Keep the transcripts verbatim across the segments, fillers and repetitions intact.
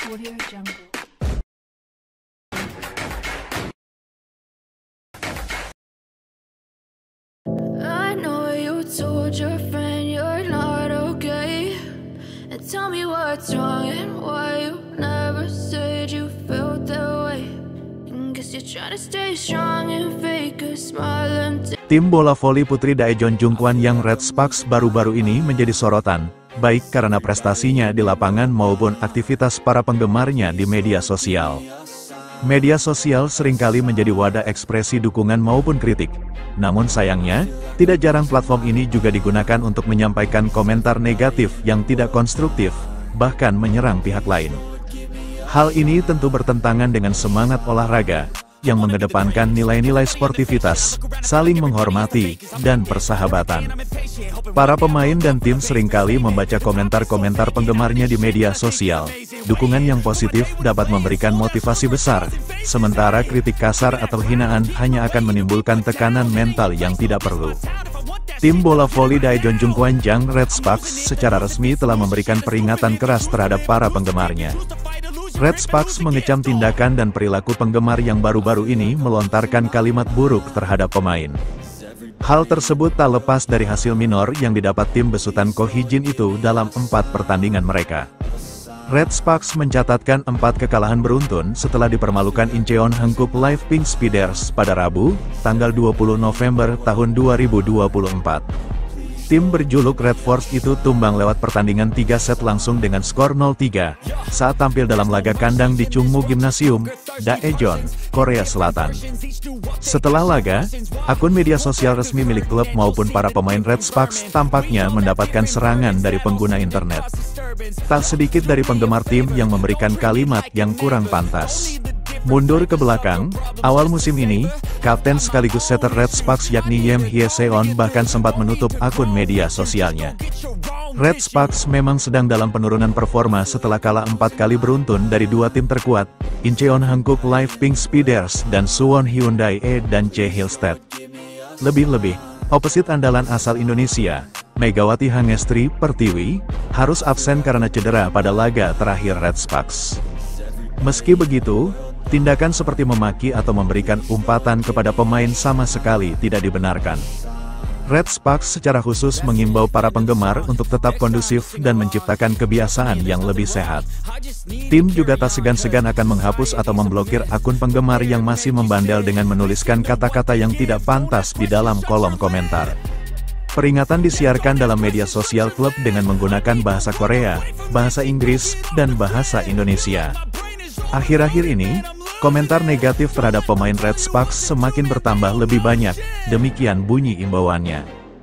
Audio Jungle. I know you told your friend you're not okay, and tell me what's wrong and why you never said you felt that way. And guess you're trying to stay strong and fake a smile until Tim bola voli putri Daejeon Jungkwan yang Red Sparks baru-baru ini menjadi sorotan, baik karena prestasinya di lapangan maupun aktivitas para penggemarnya di media sosial. Media sosial seringkali menjadi wadah ekspresi dukungan maupun kritik. Namun sayangnya, tidak jarang platform ini juga digunakan untuk menyampaikan komentar negatif yang tidak konstruktif, bahkan menyerang pihak lain. Hal ini tentu bertentangan dengan semangat olahraga, yang mengedepankan nilai-nilai sportivitas, saling menghormati, dan persahabatan. Para pemain dan tim seringkali membaca komentar-komentar penggemarnya di media sosial. Dukungan yang positif dapat memberikan motivasi besar, sementara kritik kasar atau hinaan hanya akan menimbulkan tekanan mental yang tidak perlu. Tim bola voli Daejeon Jungkwan yang Red Sparks secara resmi telah memberikan peringatan keras terhadap para penggemarnya. Red Sparks mengecam tindakan dan perilaku penggemar yang baru-baru ini melontarkan kalimat buruk terhadap pemain. Hal tersebut tak lepas dari hasil minor yang didapat tim besutan Ko Hee-jin itu dalam empat pertandingan mereka. Red Sparks mencatatkan empat kekalahan beruntun setelah dipermalukan Incheon Hankook Live Pink Speeders pada Rabu, tanggal dua puluh November tahun dua ribu dua puluh empat. Tim berjuluk Red Force itu tumbang lewat pertandingan tiga set langsung dengan skor nol tiga, saat tampil dalam laga kandang di Chungmu Gymnasium, Daejeon, Korea Selatan. Setelah laga, akun media sosial resmi milik klub maupun para pemain Red Sparks tampaknya mendapatkan serangan dari pengguna internet. Tak sedikit dari penggemar tim yang memberikan kalimat yang kurang pantas. Mundur ke belakang, awal musim ini, kapten sekaligus setter Red Sparks yakni Yem Hye-seon bahkan sempat menutup akun media sosialnya. Red Sparks memang sedang dalam penurunan performa setelah kalah empat kali beruntun dari dua tim terkuat, Incheon Hankook Live Pink Speeders dan Suwon Hyundai E dan J Hillstead. Lebih-lebih, opposite andalan asal Indonesia, Megawati Hangestri Pertiwi, harus absen karena cedera pada laga terakhir Red Sparks. Meski begitu, tindakan seperti memaki atau memberikan umpatan kepada pemain sama sekali tidak dibenarkan. Red Sparks secara khusus mengimbau para penggemar untuk tetap kondusif dan menciptakan kebiasaan yang lebih sehat. Tim juga tak segan-segan akan menghapus atau memblokir akun penggemar yang masih membandel dengan menuliskan kata-kata yang tidak pantas di dalam kolom komentar. Peringatan disiarkan dalam media sosial klub dengan menggunakan bahasa Korea, bahasa Inggris, dan bahasa Indonesia. Akhir-akhir ini, komentar negatif terhadap pemain Red Sparks semakin bertambah lebih banyak, demikian bunyi imbauannya.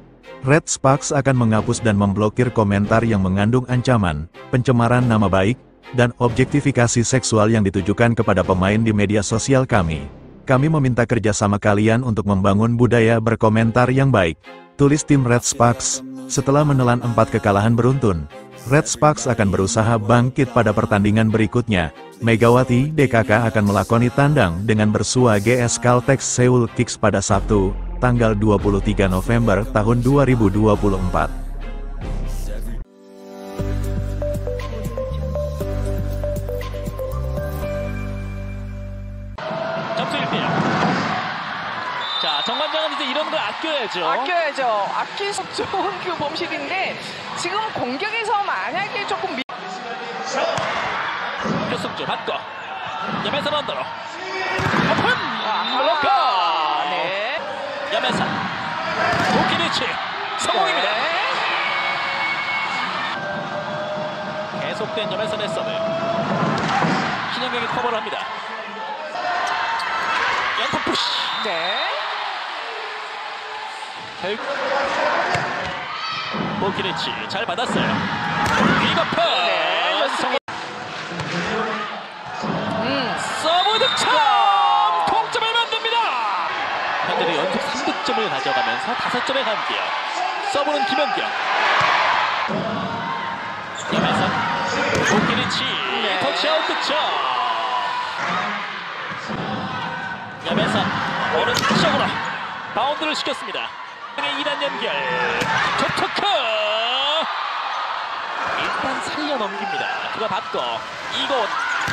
Red Sparks akan menghapus dan memblokir komentar yang mengandung ancaman, pencemaran nama baik, dan objektifikasi seksual yang ditujukan kepada pemain di media sosial kami. Kami meminta kerjasama kalian untuk membangun budaya berkomentar yang baik, tulis tim Red Sparks. Setelah menelan empat kekalahan beruntun, Red Sparks akan berusaha bangkit pada pertandingan berikutnya. Megawati D K K akan melakoni tandang dengan bersua G S Caltex Seoul Kicks pada Sabtu, tanggal dua puluh tiga November tahun dua ribu dua puluh empat. 자, 정관장은 이제 이런 걸 아껴야죠. 아껴야죠. 아낄 수 좋은 그 범실인데 지금 공격에서 만약에 조금 미... 교승주 받고 염혜선 언더로 오픈! 블로커! 네. 염혜선 도키니치 성공입니다. 네. 계속된 염혜선의 서브. 신영경이 커버를 합니다. 연타 푸시. 네. 도키니치 잘 받았어요. 빅어퍼! 네. 성공. 음. 서브 득점! 동점을 만듭니다! 현재는 연속 삼 득점을 가져가면서 다섯 점에 감기요. 서브는 김연경. 염혜선 도키니치 네. 터치아웃 득점. 염혜선 오른쪽으로 바운드를 시켰습니다. 이 단 연결 초토크 일단 살려 넘깁니다. 그가 받고 이곳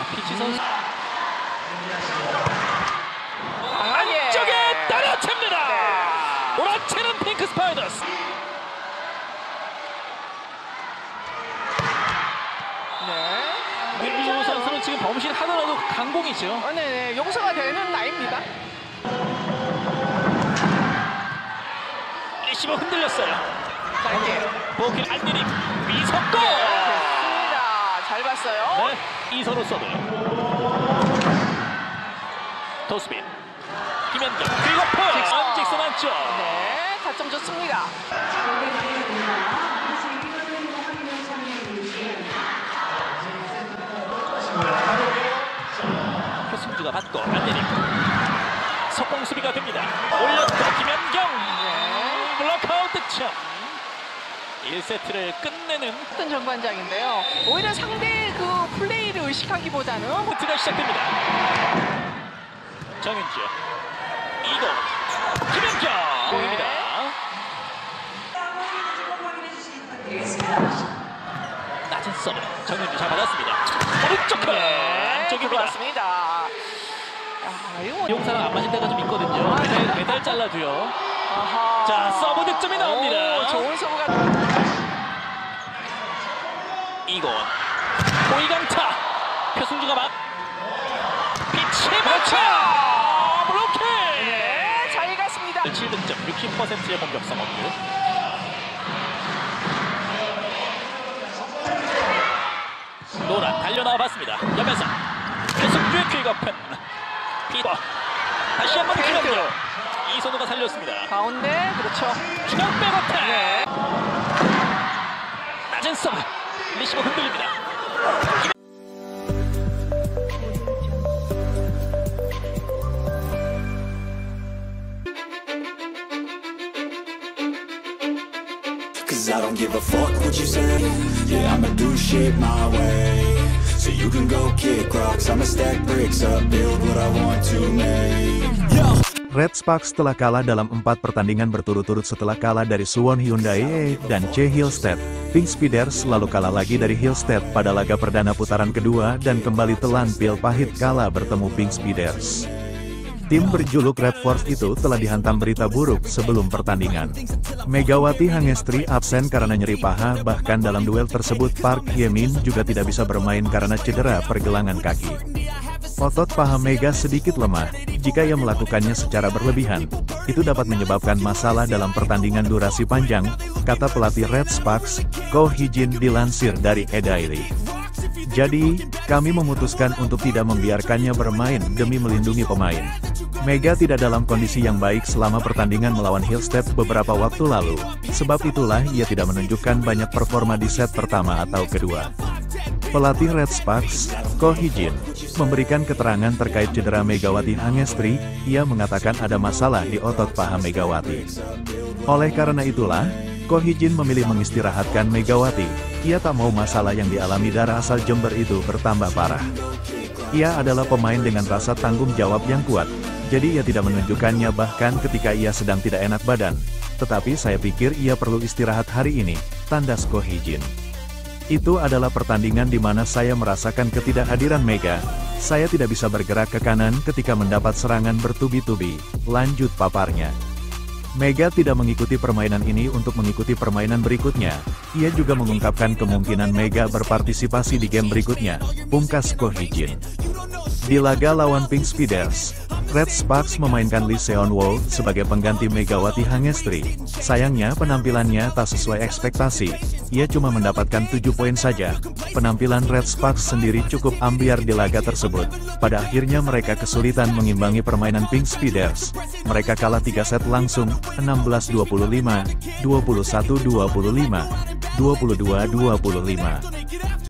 피치 선수 아, 예. 안쪽에 따라챕니다. 몰아치는 핑크 스파이더스. 네. 민규 선수는 지금 범실 하더라도 강공이죠. 어, 네네. 용서가 되는 나이입니다. 리시버 흔들렸어요. 짧게. 보길 안유림 위석고. 좋습니다. 잘 봤어요. 네, 이선우 서브. 토스빈. 김현경 퀵어프. 안직선 안쪽. 네, 타점 좋습니다. 표승주가 받고 안유림. 석공 수비가 됩니다. 올렸고 김현경. 네. 블록아웃 득점. 일 세트를 끝내는 어떤 전반장인데요. 오히려 상대의 그 플레이를 의식하기보다는 포트가 시작됩니다. 정윤주 이거 김현경 공입니다. 낮은 서브 정윤주 잘 받았습니다. 오른쪽 컷 네, 안쪽입니다. 들어왔습니다. 아, 이거 용사랑 안 맞을 때가 좀 있거든요. 매달, 매달 잘라줘요. 아하. 자, 서브 득점이 나옵니다. 오, 좋은 서브가. 이건 고이강타 표승주가 막 피치 맞춰 블로킹. 네, 잘 갔습니다. 칠 득점 육십 퍼센트의 공격 성공률. 노란 달려나와 봤습니다. 옆에서 표승주의 퀵어펜 피버 다시 한번 김현경 이선우가 살렸습니다. 가운데, 그렇죠. 중앙 백어택. 네. 낮은 서브 리시버 흔들립니다. Cause I don't give a fuck what you say. Yeah, I'ma do shit my way. So you can go kick rocks, I'ma stack bricks up, build what I want to make. Yo! Red Sparks telah kalah dalam empat pertandingan berturut-turut setelah kalah dari Suwon Hyundai dan C Hillstead. Pink Speeders lalu kalah lagi dari Hillstead pada laga perdana putaran kedua dan kembali telan pil pahit kala bertemu Pink Speeders. Tim berjuluk Red Force itu telah dihantam berita buruk sebelum pertandingan. Megawati Hangestri absen karena nyeri paha, bahkan dalam duel tersebut Park Hye-min juga tidak bisa bermain karena cedera pergelangan kaki. Otot paha Mega sedikit lemah, jika ia melakukannya secara berlebihan, itu dapat menyebabkan masalah dalam pertandingan durasi panjang, kata pelatih Red Sparks, Ko Hee-jin dilansir dari E-Daily. Jadi, kami memutuskan untuk tidak membiarkannya bermain demi melindungi pemain. Mega tidak dalam kondisi yang baik selama pertandingan melawan Hillstead beberapa waktu lalu, sebab itulah ia tidak menunjukkan banyak performa di set pertama atau kedua. Pelatih Red Sparks, Ko Hee-jin, memberikan keterangan terkait cedera Megawati Hangestri. Ia mengatakan ada masalah di otot paha Megawati. Oleh karena itulah, Ko Hee-jin memilih mengistirahatkan Megawati. Ia tak mau masalah yang dialami darah asal Jember itu bertambah parah. Ia adalah pemain dengan rasa tanggung jawab yang kuat, jadi ia tidak menunjukkannya bahkan ketika ia sedang tidak enak badan. Tetapi saya pikir ia perlu istirahat hari ini, tandas Ko Hee-jin. Itu adalah pertandingan di mana saya merasakan ketidakhadiran Mega. Saya tidak bisa bergerak ke kanan ketika mendapat serangan bertubi-tubi, lanjut paparnya. Mega tidak mengikuti permainan ini untuk mengikuti permainan berikutnya. Ia juga mengungkapkan kemungkinan Mega berpartisipasi di game berikutnya, pungkas Ko Hee-jin. Di laga lawan Pink Speeders, Red Sparks memainkan Lee Seon-woo sebagai pengganti Megawati Hangestri. Sayangnya penampilannya tak sesuai ekspektasi. Ia cuma mendapatkan tujuh poin saja. Penampilan Red Sparks sendiri cukup ambiar di laga tersebut. Pada akhirnya mereka kesulitan mengimbangi permainan Pink Speeders. Mereka kalah tiga set langsung, enam belas dua puluh lima, dua puluh satu dua puluh lima, dua puluh dua dua puluh lima.